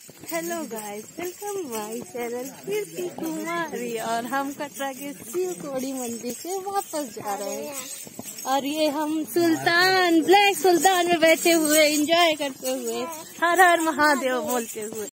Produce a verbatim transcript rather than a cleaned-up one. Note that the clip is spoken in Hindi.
Hello guys, welcome my channel Kirti Kumari. और हम कटरा के शिव कोड़ी मंदिर से वापस जा रहे हैं। और ये हम सुल्तान ब्लैक सुल्तान में बैठे हुए एंजॉय करते हुए हर हर महादेव बोलते हुए